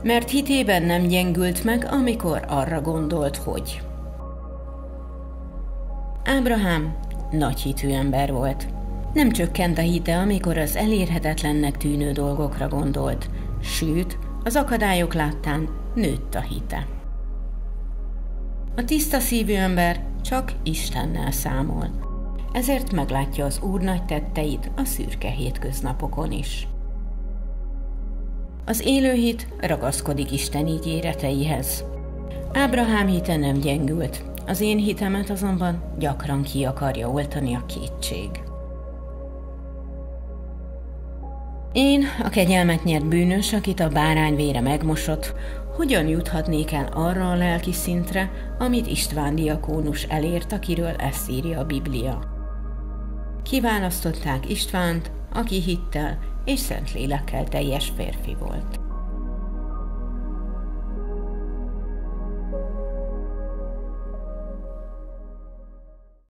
mert hitében nem gyengült meg, amikor arra gondolt, hogy... Ábrahám nagy hitű ember volt. Nem csökkent a hite, amikor az elérhetetlennek tűnő dolgokra gondolt, sőt, az akadályok láttán nőtt a hite. A tiszta szívű ember csak Istennel számol, ezért meglátja az Úr nagy tetteit a szürke hétköznapokon is. Az élő hit ragaszkodik Isten ígéreteihez. Ábrahám hite nem gyengült, az én hitemet azonban gyakran ki akarja oltani a kétség. Én, a kegyelmet nyert bűnös, akit a bárány vére megmosott, hogyan juthatnék el arra a lelki szintre, amit István diakónus elért, akiről ezt írja a Biblia. Kiválasztották Istvánt, aki hittel és Szentlélekkel teljes férfi volt.